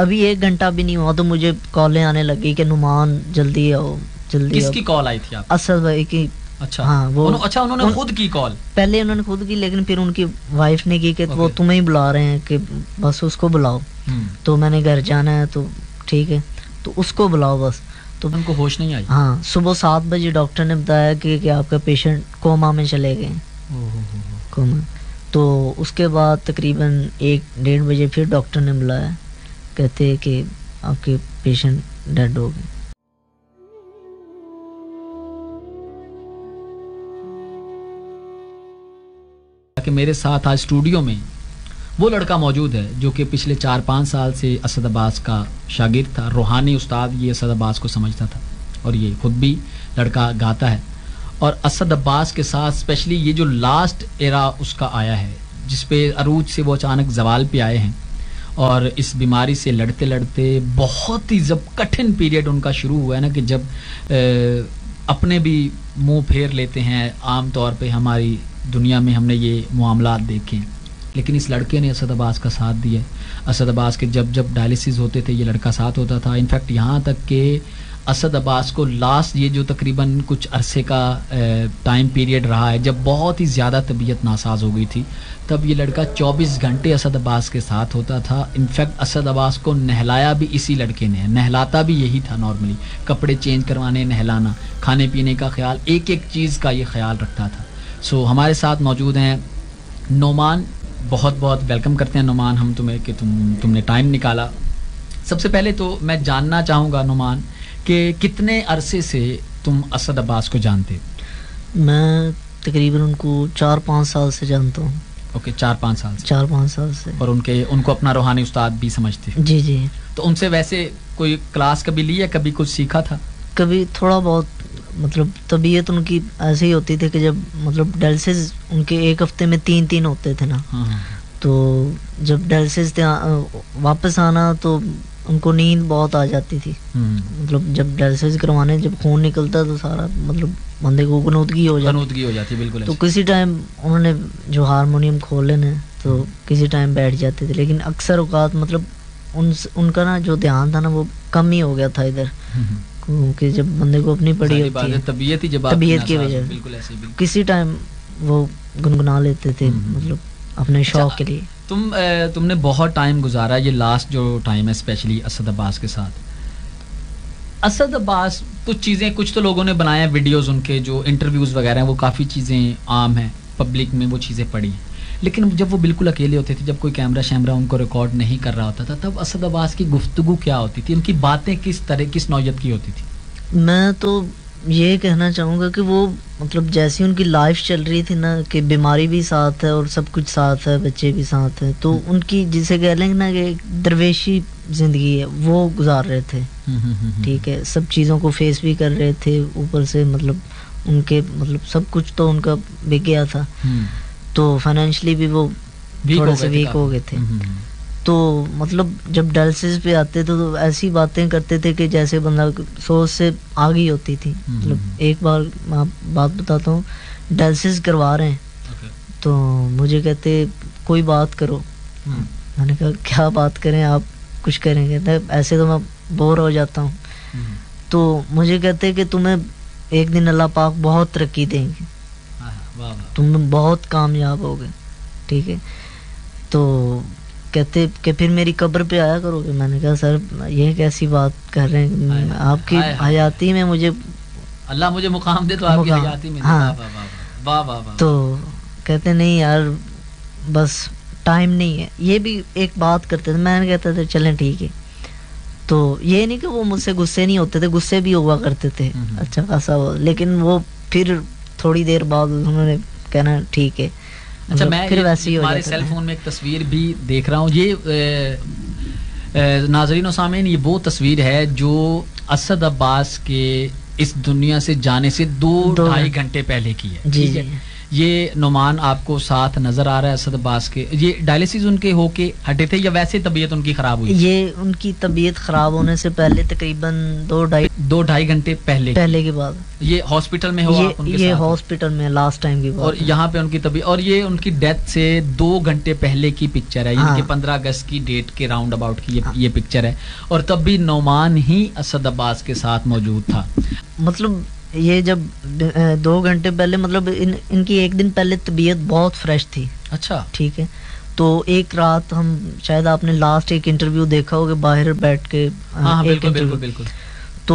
ابھی 1 گھنٹہ بھی نہیں ہوا تو مجھے کالیں آنے لگی کہ نعمان جلدی آؤ جلدی. کس کی کال آئی تھی آپ؟ اسد بھائی کی. اچھا ہاں وہ اچھا انہوں نے خود کی کال؟ پہلے انہوں نے خود کی لیکن پھر ان کی وائف نے کی کہ وہ تمہیں ہی بلا رہے ہیں کہ بس اس کو بلاؤ. تو میں نے گھر جانا ہے تو ٹھیک ہے تو اس کو بلاؤ بس. تو ان کو ہوش نہیں آئی؟ ہاں صبح 7 بجے ڈاکٹر نے بتایا کہ آپ کا پیشنٹ کوما میں چلے گئے کوما. تو اس کے بعد تقریباً 1-1:30 بجے پھر ڈاکٹر نے بلایا, کہتے کہ آپ کے پیشنٹ ڈیڈ ہو گئے. کہ میرے ساتھ آج اسٹوڈیو میں وہ لڑکا موجود ہے جو کہ پچھلے 4-5 سال سے اسد عباس کا شاگرد تھا, روحانی استاد یہ اسد عباس کو سمجھتا تھا, اور یہ خود بھی لڑکا گاتا ہے. اور اسد عباس کے ساتھ اسپیشلی یہ جو لاسٹ ایرا اس کا آیا ہے جس پہ عروج سے وہ اچانک زوال پہ آئے ہیں, اور اس بیماری سے لڑتے لڑتے بہت ہی جب کٹھن پیریڈ ان کا شروع ہوا ہے نا, کہ جب اپنے بھی منہ پھیر لیتے ہیں. عام طور پہ ہماری دنیا میں ہم نے یہ معاملات دیکھے ہیں, لیکن اس لڑکے نے اسد عباس کا ساتھ دیا. اسد عباس کے جب ڈائلسس ہوتے تھے یہ لڑکا ساتھ ہوتا تھا. انفیکٹ یہاں تک کہ اسد عباس کو لاسٹ یہ جو تقریباً کچھ عرصے کا ٹائم پیریڈ رہا ہے جب بہت ہی زیادہ طبیعت ناساز ہو گئی تھی, تب یہ لڑکا 24 گھنٹے اسد عباس کے ساتھ ہوتا تھا. انفیکٹ اسد عباس کو نہلایا بھی اسی لڑکے نے, نہلاتا بھی یہی تھا نارملی, کپڑے چینج کروانے, نہلانا, کھانے پینے کا خیال, ایک ایک چیز کا یہ خیال رکھتا تھا. سو ہمارے ساتھ موجود ہیں نعمان. بہت بہت ویلکم کرتے ہیں نعمان ہم تمہیں کہ تم نے ٹائم نکالا. سب سے پہلے تو میں جاننا چاہوں گا نعمان کہ کتنے عرصے سے تم اسد عباس کو جانتے؟ میں تقریباً ان کو 4-5 سال سے جانتا ہوں. اوکے 4-5 سال سے. 4-5 سال سے. اور ان کو اپنا روحانی استاد بھی سمجھتے؟ جی جی. تو ان سے ویسے کوئی کلاس کبھی لی ہے, کبھی کچھ سیکھا تھا؟ کبھی تھوڑا بہت, مطلب طبیعت ان کی ایسے ہی ہوتی تھی کہ جب مطلب ڈائلسس ان کے 1 ہفتے میں 3 ہوتے تھے نا, تو جب ڈائلسس واپس آنا تو ان کو نیند بہت آ جاتی تھی. مطلب جب ڈائلسس کروانے جب خون نکلتا تو سارا مطلب بندے کو غنودگی ہو جاتی. بالکل. تو کسی ٹائم انہوں نے جو ہارمونیم کھول لینا تو کسی ٹائم بیٹھ جاتے تھے, لیکن اکثر اوقات مطلب ان کا نا جو دھیان تھا نا وہ کم ہی ہو گیا تھا ادھر, کیونکہ جب بندے کو اپنی پڑی ہوتی ہے طبیعت کی وجہ سے کسی ٹائم وہ گنگنا لیتے تھے مطلب اپنے شوق کے لیے. تم نے بہت ٹائم گزارا, یہ لاسٹ جو ٹائم ہے اسپیشلی اسد عباس کے ساتھ. اسد عباس کچھ تو لوگوں نے بنایا ویڈیوز, ان کے جو انٹرویوز وغیرہ ہیں وہ کافی چیزیں عام ہیں, پبلک میں وہ چیزیں پڑی ہیں, لیکن جب وہ بالکل اکیلے ہوتے تھے, جب کوئی کیمرہ شیمرہ ان کو ریکارڈ نہیں کر رہا ہوتا تھا, تب اسد عباس کی گفتگو کیا ہوتی تھی, ان کی باتیں کس نوعیت کی ہوتی تھی؟ میں تو یہ کہنا چاہوں گا کہ وہ مطلب جیسی ان کی لائف چل رہی تھی نا کہ بیماری بھی ساتھ ہے اور سب کچھ ساتھ ہے, بچے بھی ساتھ ہیں, تو ان کی جسے کہہ لیں گے نا کہ درویشی زندگی ہے وہ گزار رہے تھے. ٹھیک ہے, سب چیزوں کو فیس بھی کر رہے تھے, اوپر سے مطلب ان کے مطلب سب کچھ تو ان کا بک گیا تھا, تو فائنینشلی بھی وہ تھوڑے سے ویک ہو گئے تھے. تو مطلب جب ڈائلسس پہ آتے تھے تو ایسی باتیں کرتے تھے کہ جیسے بندہ سوچ سے آگے ہوتی تھی. مطلب ایک بار میں بات بتاتا ہوں, ڈائلسس کروا رہے ہیں تو مجھے کہتے کوئی بات کرو. میں نے کہا کیا بات کریں, آپ کچھ کریں گے؟ ایسے تو میں بور ہو جاتا ہوں. تو مجھے کہتے کہ تمہیں ایک دن اللہ پاک بہت ترقی دیں گے, تم بہت کامیاب ہوگے. ٹھیک ہے, تو کہتے کہ پھر میری قبر پہ آیا کرو گے. میں نے کہا سر یہ کیسی بات کر رہے ہیں, آپ کی حیاتی میں مجھے اللہ مجھے مقام دے تو آپ کی حیاتی میں. ہاں. تو کہتے نہیں یار بس ٹائم نہیں ہے. یہ بھی ایک بات کرتے تھے, میں نے کہتا تھا چلیں ٹھیک ہے. تو یہ نہیں کہ وہ مجھ سے غصے نہیں ہوتے تھے, غصے بھی ہوا کرتے تھے اچھا خاصا, لیکن وہ پھر تھوڑی دیر بعد انہوں نے کہنا ٹھیک ہے. اچھا, میں ہمارے سیل فون میں ایک تصویر بھی دیکھ رہا ہوں, یہ ناظرین و سامعین یہ وہ تصویر ہے جو اسد عباس کے اس دنیا سے جانے سے 2-2.5 گھنٹے پہلے کی ہے. ٹھیک ہے, یہ نعمان آپ کو ساتھ نظر آ رہا ہے اسد عباس کے. یہ ڈائلیسس ان کے ہو کے ہٹے تھے یا ویسے طبیعت ان کی خراب ہوئی؟ یہ ان کی طبیعت خراب ہونے سے پہلے تقریباً 2-2.5 گھنٹے پہلے کے بعد یہ ہاسپٹل میں ہوا آپ ان کے ساتھ؟ یہ ہاسپٹل میں لاسٹ ٹائم کی بات. اور یہاں پہ ان کی طبیعت، اور یہ ان کی ڈیتھ سے 2 گھنٹے پہلے کی پکچر ہے، یعنی کہ 15 اگست کی ڈیٹ کے راؤنڈ اباؤٹ کی یہ پکچر ہے، اور تب بھی نعمان ہی اسد عباس کے ساتھ موجود تھا. مطلب یہ جب 2 گھنٹے پہلے، مطلب ان کی 1 دن پہلے طبیعت بہت فریش تھی. اچھا ٹھیک ہے. تو ایک رات ہم، شاید آپ نے لاسٹ ایک انٹرویو دیکھا ہوگا باہر بیٹھ کے. ہاں بالکل. تو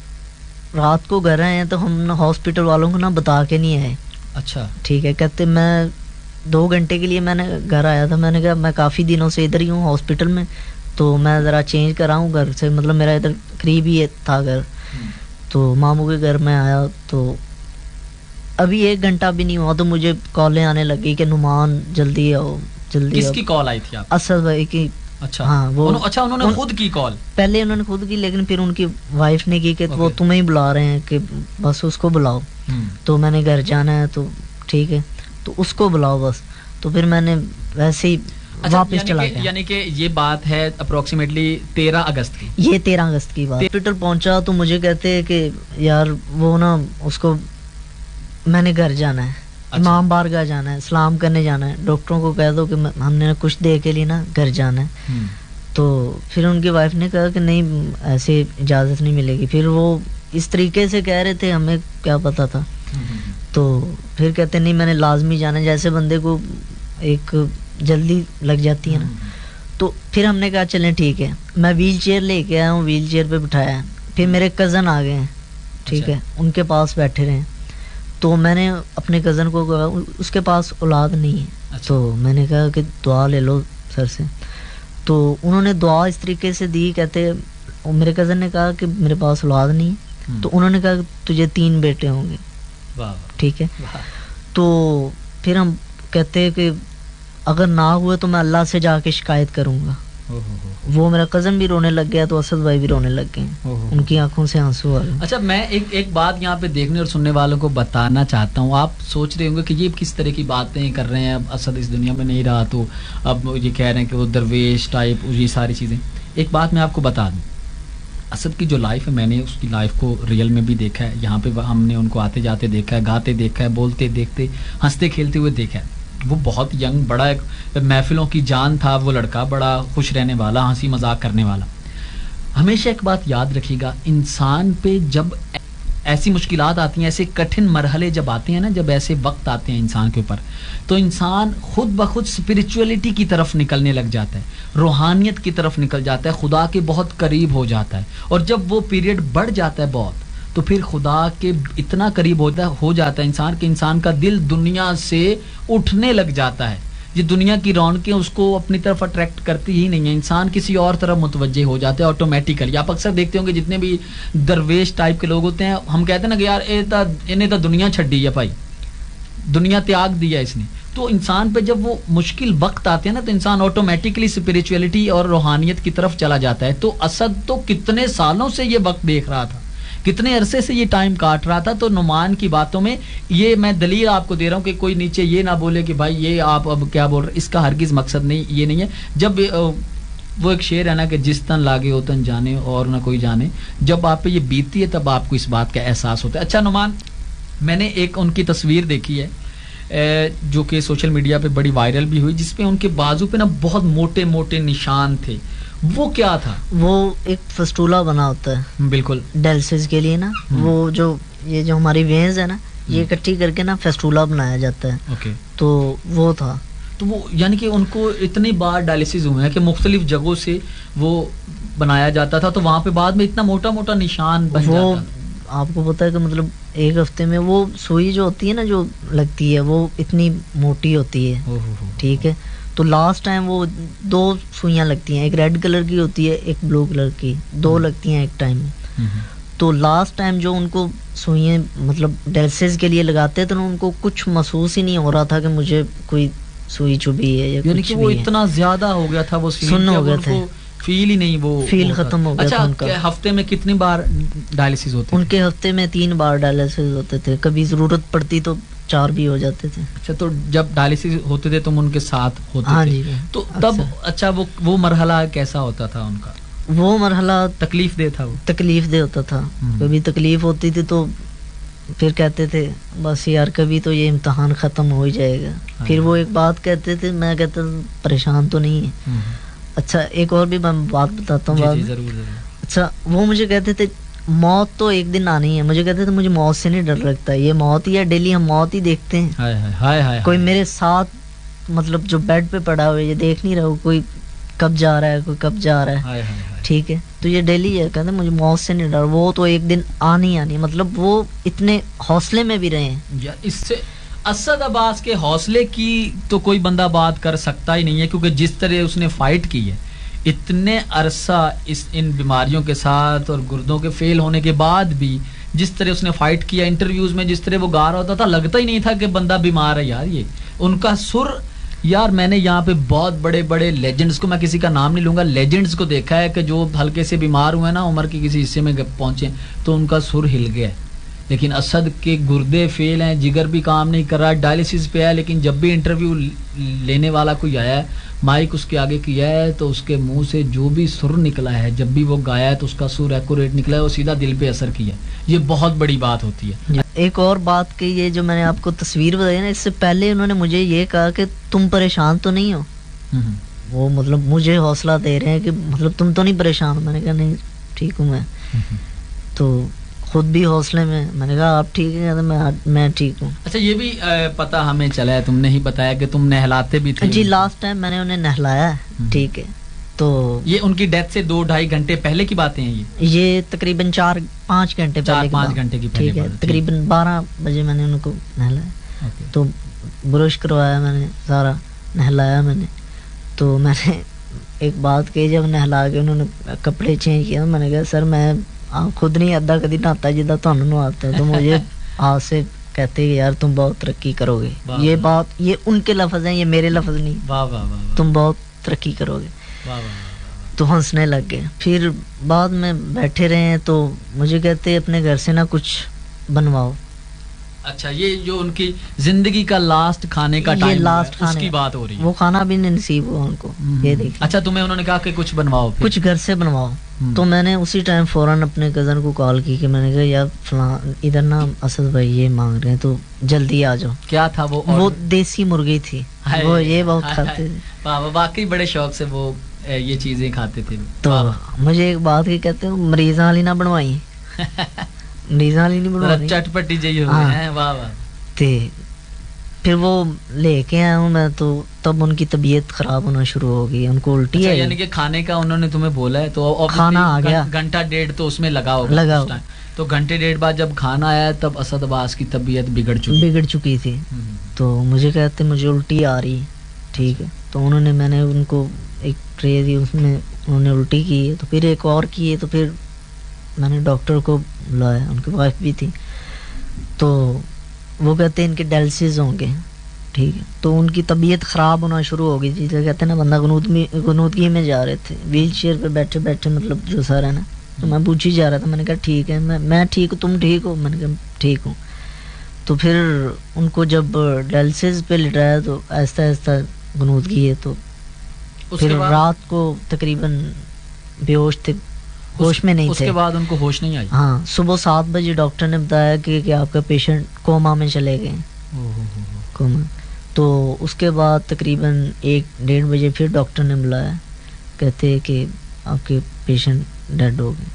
رات کو گھر آئے ہیں تو ہم ہاسپٹل والوں کو نا بتا کے نہیں آئے. اچھا ٹھیک ہے. کہتے میں 2 گھنٹے کے لیے میں نے گھر آیا تھا، میں نے کہا میں کافی دنوں سے ادھر ہی ہوں ہاسپٹل میں، تو میں ذرا چینج کراؤں گھر سے، مطلب میرا ادھر قریب ہی تھا گھر. تو ماموں کے گھر میں آیا تو ابھی 1 گھنٹہ بھی نہیں ہوا تو مجھے کالیں آنے لگی کہ نعمان جلدی آؤ جلدی. کس کی کال آئی تھی آپ؟ اسد بھائی کی. اچھا ہاں وہ اچھا انہوں نے خود کی کال؟ پہلے انہوں نے خود کی، لیکن پھر ان کی وائف نے کی کہ وہ تمہیں ہی بلا رہے ہیں کہ بس اس کو بلاؤ. تو میں نے گھر جانا ہے تو ٹھیک ہے تو اس کو بلاؤ بس. تو پھر میں نے ویسے ہی واپس چلا گیا. یعنی کہ یہ بات ہے اپروکسیمیٹلی 13 اگست کی. یہ 13 اگست کی بات. ہاسپٹل پہنچا تو مجھے کہتے ہیں کہ یار وہ نا اس کو، میں نے گھر جانا ہے، امام بارگاہ جانا ہے، سلام کرنے جانا ہے، ڈاکٹروں کو کہہ دو کہ ہم نے کچھ دیر کے لیے نا گھر جانا ہے. تو پھر ان کی وائف نے کہا کہ نہیں ایسے اجازت نہیں ملے گی. پھر وہ اس طریقے سے کہہ رہے تھے، ہمیں کیا پتا تھا. تو پھر کہتے نہیں میں نے لازمی جانا ہے، جیسے بندے کو ایک جلدی لگ جاتی ہے نا. تو پھر ہم نے کہا چلیں ٹھیک ہے. میں ویل چیئر لے کے آیا ہوں، ویل چیئر پہ بٹھایا ہے. پھر میرے کزن آ گئے ہیں، ٹھیک ہے، ان کے پاس بیٹھے رہے. تو میں نے اپنے کزن کو کہا، اس کے پاس اولاد نہیں ہے، تو میں نے کہا کہ دعا لے لو سر سے. تو انہوں نے دعا اس طریقے سے دی، کہتے میرے کزن نے کہا کہ میرے پاس اولاد نہیں ہے، تو انہوں نے کہا کہ تجھے 3 بیٹے ہوں گے. ٹھیک ہے. تو پھر ہم کہتے کہ اگر نہ ہوئے تو میں اللہ سے جا کے شکایت کروں گا. وہ میرا کزن بھی رونے لگ گیا تو اسد بھائی بھی رونے لگ گئے، ان کی آنکھوں سے آنسو آ گئے. اچھا میں ایک بات یہاں پہ دیکھنے اور سننے والوں کو بتانا چاہتا ہوں. آپ سوچ رہے ہوں گے کہ یہ کس طرح کی باتیں کر رہے ہیں، اب اسد اس دنیا میں نہیں رہا تو اب یہ کہہ رہے ہیں کہ وہ درویش ٹائپ، یہ ساری چیزیں. ایک بات میں آپ کو بتا دوں، اسد کی جو لائف ہے، میں نے اس کی لائف کو ریئل میں بھی دیکھا ہے. یہاں پہ ہم نے ان کو آتے جاتے دیکھا ہے، گاتے دیکھا ہے، بولتے دیکھتے، ہنستے کھیلتے ہوئے دیکھا ہے. وہ بہت ینگ، بڑا ایک محفلوں کی جان تھا وہ لڑکا، بڑا خوش رہنے والا، ہنسی مذاق کرنے والا. ہمیشہ ایک بات یاد رکھیے گا، انسان پہ جب ایسی مشکلات آتی ہیں، ایسے کٹھن مرحلے جب آتے ہیں نا، جب ایسے وقت آتے ہیں انسان کے اوپر، تو انسان خود بخود اسپرچولیٹی کی طرف نکلنے لگ جاتا ہے، روحانیت کی طرف نکل جاتا ہے، خدا کے بہت قریب ہو جاتا ہے. اور جب وہ پیریڈ بڑھ جاتا ہے بہت، تو پھر خدا کے اتنا قریب ہو جاتا ہے انسان کہ انسان کا دل دنیا سے اٹھنے لگ جاتا ہے. یہ دنیا کی رونقیں اس کو اپنی طرف اٹریکٹ کرتی ہی نہیں ہیں، انسان کسی اور طرف متوجہ ہو جاتا ہے آٹومیٹیکلی. آپ اکثر دیکھتے ہوں گے جتنے بھی درویش ٹائپ کے لوگ ہوتے ہیں، ہم کہتے ہیں نا کہ یار انہیں تو دنیا چھڈی ہے، بھائی دنیا تیاگ دیا اس نے. تو انسان پہ جب وہ مشکل وقت آتے ہیں نا، تو انسان آٹومیٹکلی اسپرچولیٹی اور روحانیت کی طرف چلا جاتا ہے. تو اسد تو کتنے سالوں سے یہ وقت دیکھ رہا تھا، کتنے عرصے سے یہ ٹائم کاٹ رہا تھا. تو نعمان کی باتوں میں یہ میں دلیل آپ کو دے رہا ہوں کہ کوئی نیچے یہ نہ بولے کہ بھائی یہ آپ اب کیا بول رہے، اس کا ہرگز مقصد نہیں، یہ نہیں ہے. جب وہ ایک شعر ہے نا کہ جس تن لاگے ہو تن جانے اور نہ کوئی جانے، جب آپ پہ یہ بیتتی ہے تب آپ کو اس بات کا احساس ہوتا ہے. اچھا نعمان، میں نے ایک ان کی تصویر دیکھی ہے جو کہ سوشل میڈیا پہ بڑی وائرل بھی ہوئی، جس پہ ان کے بازو پہ نا بہت موٹے موٹے نشان تھے. وہ کیا تھا؟ وہ ایک فسٹولا بنا ہوتا ہے بالکل ڈیلسز کے لیے نا، وہ جو یہ جو ہماری وینز ہے نا، یہ اکٹھی کر کے نا فسٹولا بنایا جاتا ہے. اوکے. تو وہ تھا. تو وہ یعنی کہ ان کو اتنی بار ڈائلیسس ہوئے ہیں کہ مختلف جگہوں سے وہ بنایا جاتا تھا، تو وہاں پہ بعد میں اتنا موٹا موٹا نشان بن جاتا تھا. آپ کو پتا ہے کہ مطلب ایک ہفتے میں وہ سوئی جو ہوتی ہے نا، جو لگتی ہے وہ اتنی موٹی ہوتی ہے. ٹھیک ہے. تو لاسٹ ٹائم وہ 2 سوئیاں لگتی ہیں، ایک ریڈ کلر کی ہوتی ہے، ایک بلو کلر کی، 2 لگتی ہیں ایک ٹائم میں. تو لاسٹ ٹائم جو ان کو سوئیں مطلب ڈیلسز کے لیے لگاتے تو ان کو کچھ محسوس ہی نہیں ہو رہا تھا کہ مجھے کوئی سوئی چبھی ہے یا یعنی کہ وہ اتنا زیادہ ہو گیا تھا، وہ سن ہو گیا تھا، فیل ہی نہیں، وہ فیل ختم ہو گیا تھا ان کا. ہفتے میں کتنی بار ڈائلیسس ہوتے؟ ان کے ہفتے میں 3 بار ڈائلیسس ہوتے تھے. کبھی ضرورت پڑتی تو 4 بھی ہو جاتے تھے. اچھا تو جب ڈائلسس ہوتے تھے تم ان کے ساتھ ہوتے ہاں تھے جی تو تب اچھا وہ مرحلہ کیسا ہوتا تھا ان کا؟ وہ مرحلہ تکلیف دہ تھا؟ وہ تکلیف دہ ہوتا تھا. کبھی تکلیف ہوتی تھی تو پھر کہتے تھے بس یار کبھی تو یہ امتحان ختم ہو ہی جائے گا. پھر وہ ایک بات کہتے تھے, میں کہتا پریشان تو نہیں ہے. اچھا ایک اور بھی میں بات بتاتا ہوں. جی ضرور. اچھا وہ مجھے کہتے تھے موت تو ایک دن آنی ہے. مجھے کہتے تھے مجھے موت سے نہیں ڈر لگتا, یہ موت ہی ہے, ڈیلی ہم موت ہی دیکھتے ہیں. کوئی میرے ساتھ مطلب جو بیڈ پہ پڑا ہوا ہے یہ دیکھ نہیں رہا ہو, کوئی کب جا رہا ہے کوئی کب جا رہا ہے. ٹھیک ہے, تو یہ ڈیلی ہے. کہتے مجھے موت سے نہیں ڈر, وہ تو ایک دن آنی. مطلب وہ اتنے حوصلے میں بھی رہے ہیں. اس سے اسد عباس کے حوصلے کی تو کوئی بندہ بات کر سکتا ہی نہیں ہے, کیونکہ جس طرح اس نے فائٹ کی ہے اتنے عرصہ ان بیماریوں کے ساتھ اور گردوں کے فیل ہونے کے بعد بھی, جس طرح اس نے فائٹ کیا انٹرویوز میں, جس طرح وہ گا رہا ہوتا تھا لگتا ہی نہیں تھا کہ بندہ بیمار ہے. یار یہ ان کا سر, یار میں نے یہاں پہ بہت بڑے بڑے لیجنڈز کو, میں کسی کا نام نہیں لوں گا, لیجنڈز کو دیکھا ہے کہ جو ہلکے سے بیمار ہوئے نا, عمر کے کسی حصے میں پہنچے تو ان کا سر ہل گیا. لیکن اسد کے گردے فیل ہیں, جگر بھی کام نہیں کر رہا, ڈائلسس پہ ہے, لیکن جب بھی انٹرویو لینے والا کوئی آیا ہے, مائک اس کے آگے کیا ہے تو اس کے منہ سے جو بھی سر نکلا ہے, جب بھی وہ گایا ہے تو اس کا سر ایکوریٹ نکلا ہے, وہ سیدھا دل پہ اثر کیا. یہ بہت بڑی بات ہوتی ہے. ایک اور بات کہ یہ جو میں نے آپ کو تصویر بتائی نا, اس سے پہلے انہوں نے مجھے یہ کہا کہ تم پریشان تو نہیں ہو. وہ مطلب مجھے حوصلہ دے رہے ہیں کہ مطلب تم تو نہیں پریشان ہو. میں نے کہا نہیں ٹھیک ہوں میں. تو خود بھی حوصلے میں نے کہا آپ ٹھیک ہیں, میں ٹھیک ہوں. اچھا یہ بھی پتہ ہمیں چلا ہے, تم نے ہی بتایا کہ تم نہلاتے بھی تھے. جی لاسٹ ٹائم میں نے انہیں نہلایا ہے. ٹھیک ہے, تو یہ ان کی ڈیتھ سے 2-2.5 گھنٹے پہلے کی باتیں ہیں. یہ تقریباً 4-5 گھنٹے پہلے 4-5 گھنٹے کی. ٹھیک ہے, تقریباً 12 بجے میں نے ان کو نہلایا. تو برش کروایا میں نے, سارا نہلایا میں نے. تو میں نے ایک بات کہی, جب نہلا کے انہوں نے کپڑے چینج کیا, میں نے کہا سر میں خود نہیں ادا کدی نہاتا جدہ تمہیں نہاتا ہے. تو مجھے ہاتھ سے کہتے کہ یار تم بہت ترقی کرو گے. یہ بات یہ ان کے لفظ ہیں, یہ میرے لفظ نہیں. تم بہت ترقی کرو گے. تو ہنسنے لگ گئے. پھر بعد میں بیٹھے رہے ہیں تو مجھے کہتے اپنے گھر سے نا کچھ بنواؤ. اچھا یہ جو ان کی زندگی کا لاسٹ کھانے کا ٹائم ہے اس کی بات ہو رہی ہے. وہ کھانا بھی نہیں نصیب ہوا ان کو. یہ دیکھ. اچھا تمہیں انہوں نے کہا کہ کچھ بنواؤ, کچھ گھر سے بنواؤ. تو میں نے اسی ٹائم فوراً اپنے کزن کو کال کی کہ میں نے کہا یار فلاں ادھر نا اسد بھائی یہ مانگ رہے ہیں تو جلدی آ جاؤ. کیا تھا وہ دیسی مرغی تھی, وہ یہ بہت کھاتے تھے. واقعی بڑے شوق سے وہ یہ چیزیں کھاتے تھے. تو مجھے ایک بات کی کہتے ہیں مریضاں والی نہ بنوائی, مریضاں والی نہیں بنوائی, چٹپٹی جی ہو گئی. واہ واہ. پھر وہ لے کے آیا ہوں میں, تو تب ان کی طبیعت خراب ہونا شروع ہو گئی, ان کو الٹی ہے. یعنی کہ کھانے کا انہوں نے تمہیں بولا ہے تو کھانا آ گیا, 1-1.5 تو اس میں لگا ہوگا. تو 1-1.5 بعد جب کھانا آیا تب اسد عباس کی طبیعت بگڑ چکی تھی. تو مجھے کہتے مجھے الٹی آ رہی. ٹھیک ہے, تو انہوں نے, میں نے ان کو ایک ٹرے دی, اس میں انہوں نے الٹی کی ہے. تو پھر ایک اور کی ہے, تو پھر میں نے ڈاکٹر کو بلایا, ان کی وائف بھی تھی. تو وہ کہتے ہیں ان کے ڈائلسس ہوں گے. ٹھیک ہے, تو ان کی طبیعت خراب ہونا شروع ہو گئی. جسے کہتے ہیں نا بندہ غنودگی میں جا رہے تھے, ویل چیئر پہ بیٹھے بیٹھے, مطلب جو سر ہے نا. تو میں پوچھ ہی جا رہا تھا, میں نے کہا ٹھیک ہے, میں ٹھیک ہوں, تم ٹھیک ہو؟ میں نے کہا ٹھیک ہوں. تو پھر ان کو جب ڈائلسس پہ لٹایا تو آہستہ آہستہ غنودگی ہے. تو پھر رات کو تقریباً بے ہوش تھے, ہوش میں نہیں تھے. اس کے بعد ان کو ہوش نہیں آئی. ہاں, صبح 7 بجے ڈاکٹر نے بتایا کہ آپ کا پیشنٹ کوما میں چلے گئے. کوما. تو اس کے بعد تقریباً 1-1.5 بجے پھر ڈاکٹر نے بلایا, کہتے کہ آپ کے پیشنٹ ڈیڈ ہو گئے.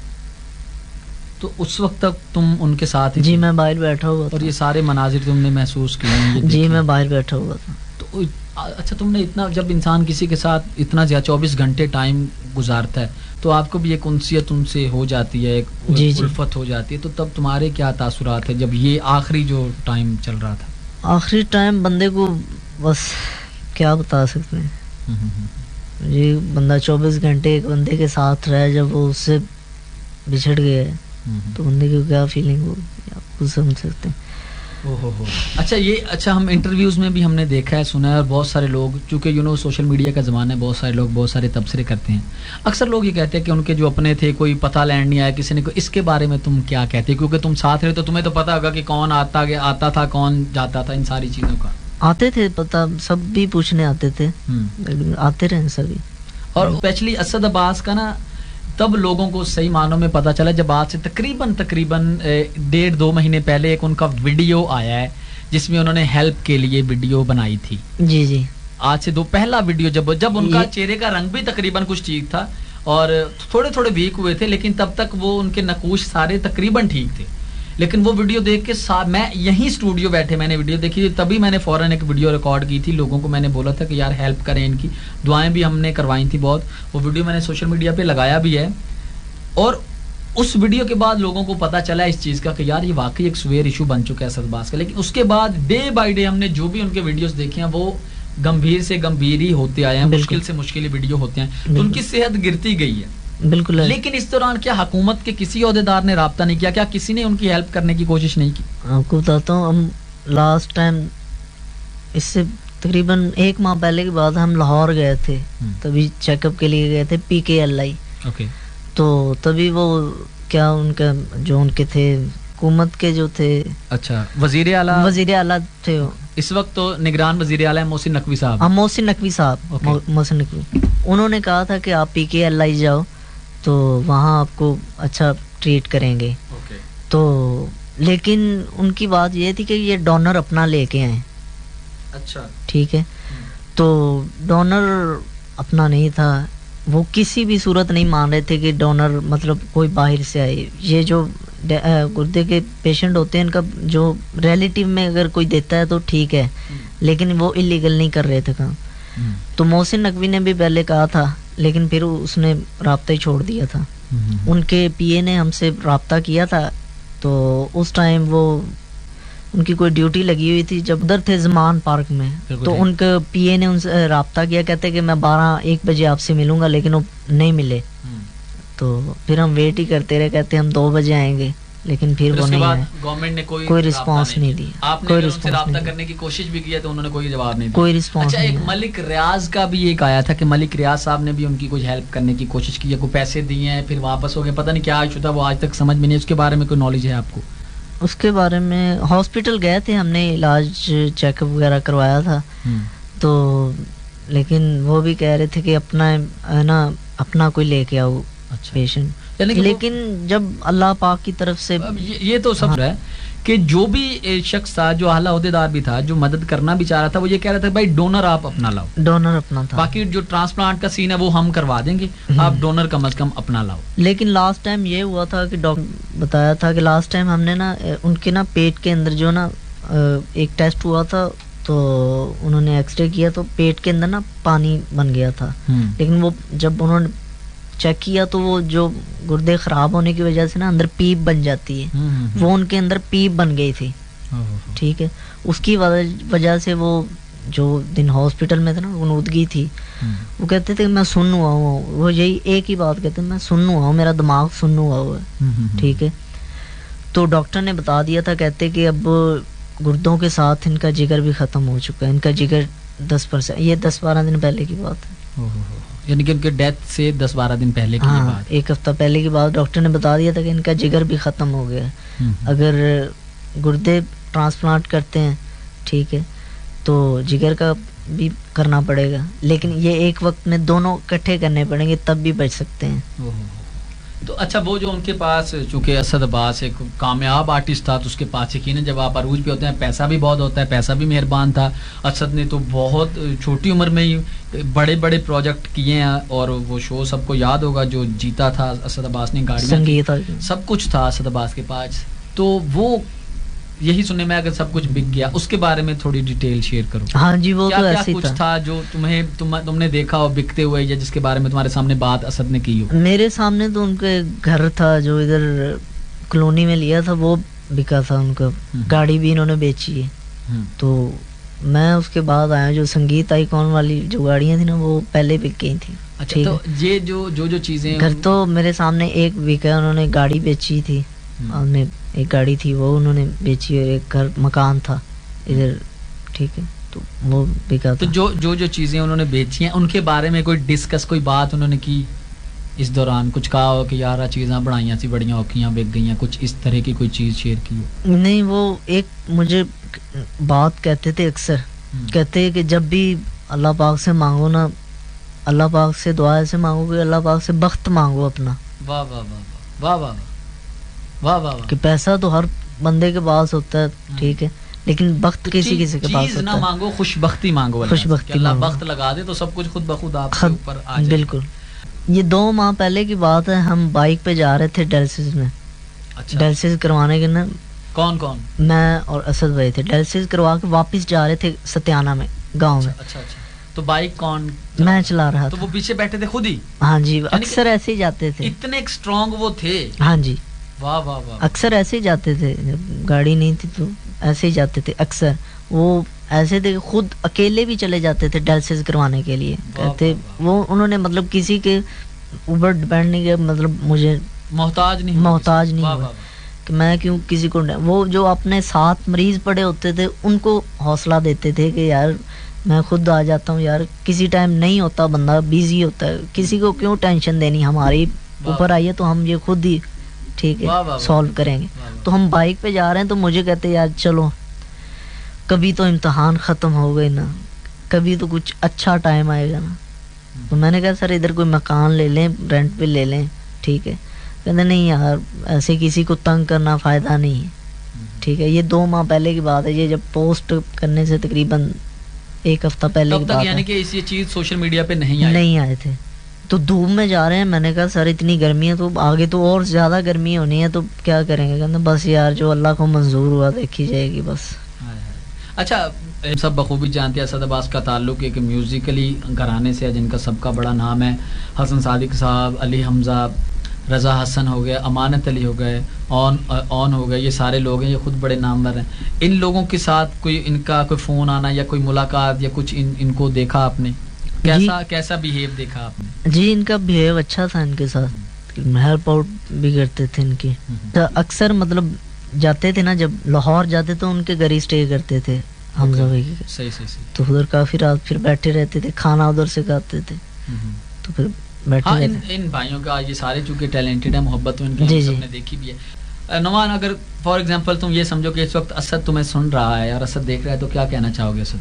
تو اس وقت تک تم ان کے ساتھ؟ جی میں باہر بیٹھا ہوا تھا. اور یہ سارے مناظر تم نے محسوس کیے؟ جی میں باہر بیٹھا ہوا تھا. تو اچھا تم نے اتنا, جب انسان کسی کے ساتھ اتنا زیادہ 24 گھنٹے ٹائم گزارتا ہے تو آپ کو بھی ایک انسیت ان سے ہو جاتی ہے, ایک الفت ہو جاتی ہے. تو تب تمہارے کیا تاثرات ہیں جب یہ آخری جو ٹائم چل رہا تھا؟ آخری ٹائم بندے کو بس کیا بتا سکتے ہیں. یہ بندہ 24 گھنٹے ایک بندے کے ساتھ رہا, جب وہ اس سے بچھڑ گیا ہے تو بندے کی کیا فیلنگ ہوگی آپ کو سمجھ سکتے ہیں. اچھا یہ اچھا ہم انٹرویوز میں بھی ہم نے دیکھا ہے سنا ہے اور بہت سارے لوگ چونکہ سوشل میڈیا کا زمانہ ہے, بہت سارے لوگ بہت سارے تبصرے کرتے ہیں. اکثر لوگ یہ کہتے ہیں کہ ان کے جو اپنے تھے کوئی پتہ لینڈ نہیں آیا کسی نے, اس کے بارے میں تم کیا کہتے ہیں, کیونکہ تم ساتھ رہے تو تمہیں تو پتہ ہوگا کہ کون آتا تھا کون جاتا تھا, ان ساری چیزوں کا آتے تھے پتہ, سب بھی پوچھنے آتے تھے, آتے رہے سبھی. اور اسپیشلی اسد عباس کا نا تب لوگوں کو صحیح معنوں میں پتہ چلا جب آج سے تقریباً 1.5-2 مہینے پہلے ایک ان کا ویڈیو آیا ہے جس میں انہوں نے ہیلپ کے لیے ویڈیو بنائی تھی. جی جی آج سے پہلا ویڈیو جب ان کا چہرے کا رنگ بھی تقریباً کچھ ٹھیک تھا اور تھوڑے ویک ہوئے تھے, لیکن تب تک وہ ان کے نقوش سارے تقریباً ٹھیک تھے. لیکن وہ ویڈیو دیکھ کے میں یہیں اسٹوڈیو بیٹھے میں نے ویڈیو دیکھی, تبھی میں نے فوراً ایک ویڈیو ریکارڈ کی تھی. لوگوں کو میں نے بولا تھا کہ یار ہیلپ کریں, ان کی دعائیں بھی ہم نے کروائی تھی بہت. وہ ویڈیو میں نے سوشل میڈیا پہ لگایا بھی ہے, اور اس ویڈیو کے بعد لوگوں کو پتا چلا اس چیز کا کہ یار یہ واقعی ایک سویر ایشو بن چکا ہے اسد عباس کا. لیکن اس کے بعد ڈے بائی ڈے ہم نے جو بھی ان کے ویڈیوز دیکھے ہیں وہ گمبھیر سے گمبھیر ہی ہوتے آئے ہیں, مشکل سے مشکل ویڈیو ہوتے ہیں, تو ان کی صحت گرتی گئی ہے بالکل. لیکن اس دوران کیا حکومت کے کسی عہدیدار نے رابطہ نہیں کیا, کیا کسی نے ان کی ہیلپ کرنے کی کوشش نہیں کی؟ آپ کو بتاتا ہوں, ہم لاسٹ ٹائم اس سے تقریباً 1 ماہ پہلے کے بعد ہم لاہور گئے تھے, تبھی چیک اپ کے لیے گئے تھے PKLI. تو تبھی وہ کیا ان کا جو ان کے تھے حکومت کے جو تھے, اچھا وزیر اعلیٰ تھے اس وقت تو نگران وزیر اعلیٰ محسن نقوی صاحب. محسن نقوی صاحب, محسن نقوی, انہوں نے کہا تھا کہ آپ PKLI جاؤ تو وہاں آپ کو اچھا ٹریٹ کریں گے. تو لیکن ان کی بات یہ تھی کہ یہ ڈونر اپنا لے کے آئیں. اچھا ٹھیک ہے, تو ڈونر اپنا نہیں تھا, وہ کسی بھی صورت نہیں مان رہے تھے کہ ڈونر مطلب کوئی باہر سے آئے. یہ جو گردے کے پیشنٹ ہوتے ہیں ان کا جو ریلیٹیو میں اگر کوئی دیتا ہے تو ٹھیک ہے, لیکن وہ اللیگل نہیں کر رہے تھے کام. تو محسن نقوی نے بھی پہلے کہا تھا, لیکن پھر اس نے رابطہ ہی چھوڑ دیا تھا. ان کے PA نے ہم سے رابطہ کیا تھا, تو اس ٹائم وہ ان کی کوئی ڈیوٹی لگی ہوئی تھی جب ادھر تھے زمان پارک میں, تو ان کے PA نے ان سے رابطہ کیا, کہتے کہ میں 12-1 بجے آپ سے ملوں گا, لیکن وہ نہیں ملے. تو پھر ہم ویٹ ہی کرتے رہے, کہتے ہم 2 بجے آئیں گے, لیکن پھر وہ نہیں آئے. گورنمنٹ نے کوئی رسپانس نہیں دیا. آپ نے ان سے رابطہ کرنے کی کوشش بھی کی تو انہوں نے کوئی جواب نہیں دیا, کوئی رسپانس. اچھا ایک ملک ریاض کا بھی ایک آیا تھا کہ ملک ریاض صاحب نے بھی ان کی کچھ ہیلپ کرنے کی کوشش کی ہے, کوئی پیسے دیے ہیں پھر واپس ہو گئے, پتہ نہیں کیا ایشو تھا, وہ آج تک سمجھ میں نہیں. اس کے بارے میں کوئی نالج ہے آپ کو؟ اس کے بارے میں ہاسپٹل گئے تھے, ہم نے علاج چیک اپ وغیرہ کروایا تھا, تو لیکن وہ بھی کہہ رہے تھے کہ اپنا ہے نا اپنا کوئی لے کے آؤ پیشنٹ. لیکن جب اللہ پاک کی طرف سے یہ تو سب ہے کہ جو بھی شخص تھا, جو اعلیٰ عہدیدار بھی تھا, جو مدد کرنا بھی چاہ رہا تھا, وہ یہ کہہ رہا تھا بھائی ڈونر آپ اپنا لاؤ. ڈونر اپنا تھا, باقی جو ٹرانسپلانٹ کا سین ہے وہ ہم کروا دیں گے, آپ ڈونر کم از کم اپنا لاؤ. لیکن لاسٹ ٹائم یہ ہوا تھا کہ ڈاکٹر بتایا تھا کہ لاسٹ ٹائم ہم نے نا ان کے نا پیٹ کے اندر جو نا ایک ٹیسٹ ہوا تھا, تو انہوں نے ایکس رے کیا تو پیٹ کے اندر نا پانی بن گیا تھا. لیکن وہ جب انہوں نے چیک کیا تو وہ جو گردے خراب ہونے کی وجہ سے نا اندر پیپ بن جاتی ہے, وہ ان کے اندر پیپ بن گئی تھی. ٹھیک ہے, اس کی وجہ سے وہ جو دن ہاسپٹل میں تھا نا غنودگی تھی, وہ کہتے تھے کہ میں سن ہوا ہوں, وہ یہی ایک ہی بات کہتے ہیں, میں سن ہوا ہوں, میرا دماغ سن ہوا ہوا ہے. ٹھیک ہے, تو ڈاکٹر نے بتا دیا تھا, کہتے کہ اب گردوں کے ساتھ ان کا جگر بھی ختم ہو چکا ہے, ان کا جگر 10%, یہ 10-12 دن پہلے کی بات ہے, یعنی کہ ان کے ڈیتھ سے 10-12 دن پہلے کی بات, 1 ہفتہ پہلے کی بات. ڈاکٹر نے بتا دیا تھا کہ ان کا جگر بھی ختم ہو گیا ہے, اگر گردے ٹرانسپلانٹ کرتے ہیں ٹھیک ہے تو جگر کا بھی کرنا پڑے گا, لیکن یہ ایک وقت میں دونوں اکٹھے کرنے پڑیں گے تب بھی بچ سکتے ہیں. تو اچھا وہ جو ان کے پاس چونکہ اسد عباس ایک کامیاب آرٹسٹ تھا, تو اس کے پاس یقیناً جب آپ عروج پہ ہوتے ہیں پیسہ بھی بہت ہوتا ہے, پیسہ بھی مہربان تھا. اسد نے تو بہت چھوٹی عمر میں ہی بڑے بڑے پروجیکٹ کیے ہیں, اور وہ شو سب کو یاد ہوگا جو جیتا تھا اسد عباس نے, گاڑیاں سب کچھ تھا اسد عباس کے پاس. تو وہ یہی سننے میں اگر سب کچھ بک گیا, اس کے بارے میں تھوڑی ڈیٹیل شیئر کرو. ہاں جی, وہ تو ایسے کچھ تھا جو تم نے دیکھا ہو بکتے ہوئے, یا جس کے بارے میں تمہارے سامنے بات اسد نے کی ہو؟ میرے سامنے تو ان کے گھر تھا جو ادھر کالونی میں لیا تھا, وہ بکا تھا ان کا, گاڑی بھی انہوں نے بیچی ہے. تو میں اس کے بعد آیا, جو سنگیت آئیکن والی جو گاڑیاں تھیں نا وہ پہلے بک گئی تھیں. اچھا, تو یہ جو چیزیں گھر تو میرے سامنے ایک بکا, انہوں نے گاڑی بیچی تھی. हमने एक गाड़ी थी वो उन्होंने बेची और एक घर मकान था इधर, ठीक है, तो वो बिका तो था। जो चीजें उन्होंने बेची हैं उनके बारे में कोई डिस्कस, कोई बात उन्होंने की इस दौरान, कुछ कहा हो कि यार आ चीज़ां बनाइयां सी बड़ियां औखियां बिक गईयां, कुछ इस तरह की कोई चीज़ शेयर की हो? नहीं, वो एक मुझे बात कहते थे अक्सर, कहते हैं कि जब भी अल्लाह पाक से मांगो ना, अल्लाह पाक से दुआ ऐसे मांगो कि अल्लाह पाक से बख्त मांगो अपना। वाह वाह वाह वाह वाह वाह वाह वाह। कि पैसा तो हर बंदे के पास होता है, ठीक है, लेकिन बख्त तो किसी किसी के पास होता ना है। मांगो, खुशबख्ती मांगो, खुशबख्ती अल्लाह मांगो। बख्त लगा दे तो सब कुछ खुद बखुद आपके ऊपर आ जाए। बिल्कुल। ये 2 माह पहले की बात है, हम बाइक पे जा रहे थे डायलिसिस में। अच्छा। डायलिसिस करवाने के ना, कौन कौन? मैं और असद भाई थे। डायलिसिस करवा के वापस जा रहे थे सत्याना में, गांव में। अच्छा अच्छा। तो बाइक कौन? मैं चला रहा तो था। वो पीछे बैठे थे खुद ही? हाँ जी, अक्सर ऐसे ही जाते थे। इतने स्ट्रॉन्ग वो थे? हाँ जी, वाह वाह वाह। अक्सर ऐसे ही जाते थे, जब गाड़ी नहीं थी तो ऐसे ही जाते थे अक्सर। वो ऐसे थे, खुद अकेले भी चले जाते थे डायलिसिस करवाने के लिए। कहते वो उन्होंने मतलब किसी के ऊपर डिपेंड नहीं किया, मतलब मुझे मोहताज नहीं हुआ कि मैं क्यों किसी को। वो जो अपने साथ मरीज पड़े होते थे उनको हौसला देते थे कि यार मैं खुद आ जाता हूँ यार, किसी टाइम नहीं होता, बंदा बिजी होता है, किसी को क्यों टेंशन देनी, हमारी ऊपर आई है तो हम ये खुद ही, ठीक है, सॉल्व करेंगे। तो हम बाइक पे जा रहे हैं तो मुझे कहते यार चलो, कभी तो इम्तिहान ख़त्म हो गए ना, कभी तो कुछ अच्छा टाइम आएगा ना। तो मैंने कहा सर इधर कोई मकान ले लें, रेंट पे ले लें, ठीक है। कहते नहीं यार, ऐसे किसी को तंग करना फ़ायदा नहीं है, ठीक है। ये 2 माह पहले की बात है, ये जब पोस्ट करने से तकरीबन 1 हफ्ता पहले की बात है। यानी कि ये चीज़ सोशल मीडिया पे नहीं आए थे। तो धूप में जा रहे हैं, मैंने कहा सर इतनी गर्मी है तो आगे तो और ज़्यादा गर्मी होनी है, तो क्या करेंगे? कहते बस यार जो अल्लाह को मंजूर हुआ देखी जाएगी बस। अच्छा, सब बखूबी जानते हैं असद अब्बास का ताल्लुक एक म्यूज़िकली घराने से है जिनका सबका बड़ा नाम है। हसन सादिक साहब, अली हमज़ा, रज़ा हसन हो गए, अमानत अली हो गए, ऑन हो गए, ये सारे लोग हैं, ये खुद बड़े नामवर हैं। इन लोगों के साथ कोई इनका कोई फ़ोन आना या कोई मुलाकात या कुछ इनको देखा आपने? कैसा बिहेव देखा आपने? जी, इनका बिहेव अच्छा था इनके साथ, हेल्प आउट भी करते थे इनकी। तो अक्सर मतलब जाते थे ना, जब लाहौर जाते तो उनके घर ही स्टे करते थे हमजा भाई के। सही। तो उधर काफ़ी रात फिर बैठे रहते थे, खाना उधर से खाते थे, तो फिर बैठे रहते। इन भाइयों का ये सारे चूँकि टैलेंटेड है, मोहब्बत में इनकी सबने देखी भी है। नुमान, अगर फॉर एग्जांपल तुम ये समझो कि इस वक्त असद तुम्हें सुन रहा है और असद देख रहा है, तो क्या कहना चाहोगे असद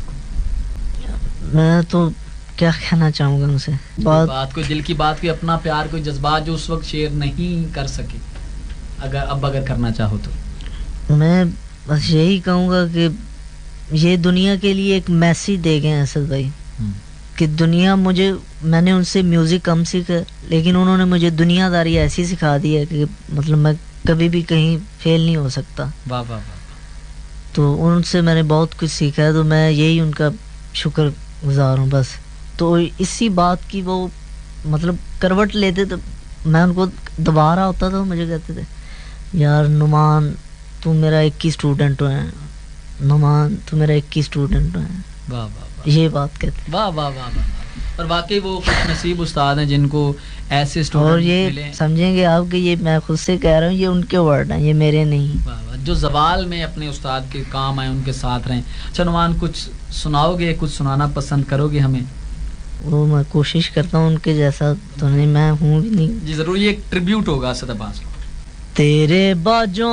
को? मैं तो क्या कहना चाहूँगा उनसे, बात कोई दिल की बात, कोई अपना प्यार, कोई जज्बात जो उस वक्त शेयर नहीं कर सके, अगर करना चाहो तो? मैं बस यही कहूँगा कि ये दुनिया के लिए एक मैसेज दे गए असद भाई कि दुनिया मैंने उनसे म्यूज़िक कम सीखा, लेकिन उन्होंने मुझे दुनियादारी ऐसी सिखा दी है कि मतलब मैं कभी भी कहीं फेल नहीं हो सकता। वाह वाह वाह। तो उनसे मैंने बहुत कुछ सीखा है, तो मैं यही उनका शुक्र गुजार हूँ बस। तो इसी बात की वो मतलब करवट लेते, तो मैं उनको दबा रहा होता था, मुझे कहते थे यार नुमान तू मेरा 21 स्टूडेंट है, नुमान तू मेरा 21 स्टूडेंट है। वाह वाह, ये बात कहते। वाह वाह वाह वाह। और वाकई वो खुश नसीब उस्ताद हैं जिनको ऐसे स्टूडेंट और ये समझेंगे आप कि ये मैं खुद से कह रहा हूँ, ये उनके वर्ड हैं, ये मेरे नहीं। वाह वाह, जो ज़वाल में अपने उस्ताद के काम आए, उनके साथ रहें। अच्छा नुमान, कुछ सुनाओगे, कुछ सुनाना पसंद करोगे हमें? वो मैं कोशिश करता हूँ उनके जैसा तो नहीं, मैं हूँ भी नहीं। जी ज़रूर, ये एक ट्रिब्यूट होगा असद अब्बास को। तेरे बाजों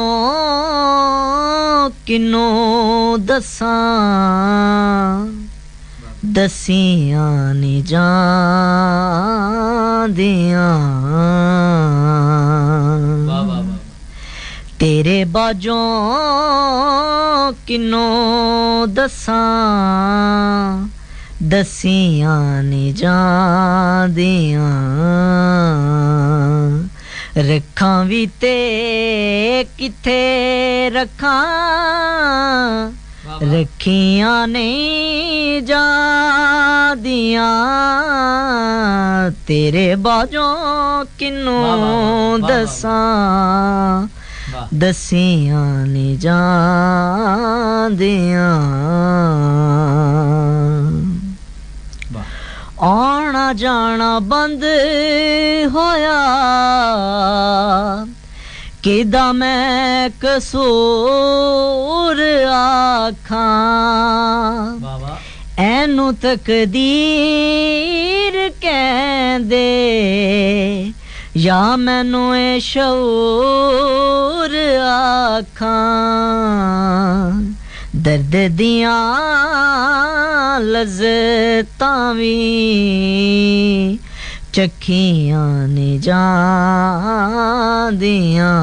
किनो दसां दसियां नी जांदियां, तेरे बाजों किनो दसां दसियां नी जांदियां, रखां भी ते किथे रखां रखियां नहीं जादियां, तेरे बाजों किनो दसां दसियां नहीं जादियां, आना जाना बंद होया ਕਿਦਾ ਮੈਂ ਕਸੂਰ ਆਖਾਂ ਵਾਹ ਵਾਹ ਐਨੂੰ ਤਕਦੀਰ ਕਹਿੰਦੇ ਜਾਂ ਮੈਨੂੰ ਇਹ ਸ਼ਊਰ ਆਖਾਂ ਦਰਦ ਦੀਆਂ ਲਜ਼ਤਾਂ ਵੀ ਚੱਖੀਆਂ ਨੇ ਜਾਂਦੀਆਂ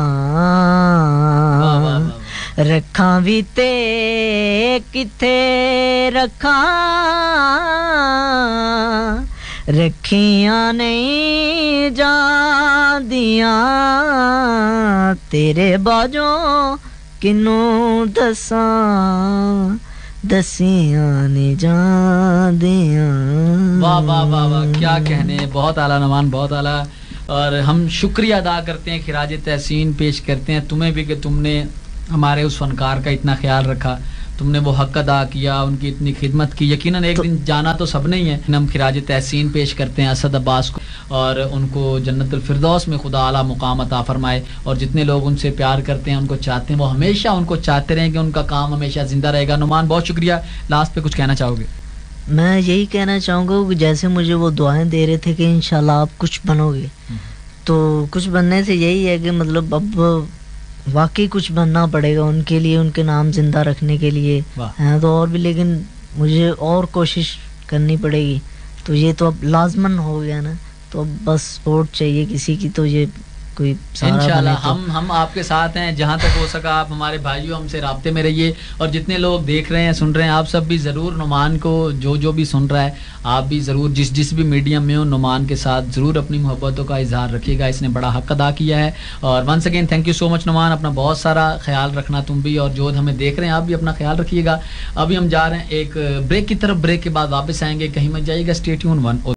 ਰੱਖਾਂ ਵੀ ਤੇ ਕਿੱਥੇ ਰੱਖਾਂ ਰੱਖੀਆਂ ਨਹੀਂ ਜਾਂਦੀਆਂ ਤੇਰੇ ਬਾਝੋਂ ਕਿਨੂੰ ਦਸਾਂ दसियां ने जादियां वाह वाह वाह वाह क्या कहने बहुत आला नमान बहुत आला और हम शुक्रिया अदा करते हैं खिराज तहसीन पेश करते हैं तुम्हें भी कि तुमने हमारे उस फनकार का इतना ख्याल रखा तुमने वो हक अदा किया उनकी इतनी खिदमत की यकीनन एक दिन जाना तो सबने ही है हम खिराज तहसीन पेश करते हैं असद अब्बास को और उनको जन्नतुल फिरदौस में खुदा आला मुकाम अता फरमाए और जितने लोग उनसे प्यार करते हैं उनको चाहते हैं वो हमेशा उनको चाहते रहें कि उनका काम हमेशा जिंदा रहेगा नुमान बहुत शुक्रिया लास्ट पे कुछ कहना चाहोगे मैं यही कहना चाहूँगा कि जैसे मुझे वो दुआएं दे रहे थे कि इंशाल्लाह आप कुछ बनोगे तो कुछ बनने से यही है कि मतलब अब वाकई कुछ बनना पड़ेगा उनके लिए उनके नाम जिंदा रखने के लिए हैं तो और भी लेकिन मुझे और कोशिश करनी पड़ेगी तो ये तो अब लाजमन हो गया ना तो अब बस सपोर्ट चाहिए किसी की तो ये कोई इंशाल्लाह हम आपके साथ हैं जहाँ तक हो सका आप हमारे भाइयों हमसे राब्ते में रहिए और जितने लोग देख रहे हैं सुन रहे हैं आप सब भी ज़रूर नुमान को जो भी सुन रहा है आप भी ज़रूर जिस भी मीडियम में हो नुमान के साथ ज़रूर अपनी मोहब्बतों का इजहार रखिएगा इसने बड़ा हक अदा किया है और once again thank you so much Numan अपना बहुत सारा ख्याल रखना तुम भी और जो हमें देख रहे हैं आप भी अपना ख्याल रखिएगा अभी हम जा रहे हैं एक ब्रेक की तरफ ब्रेक के बाद वापस आएंगे कहीं मत जाइएगा स्टे ट्यून 1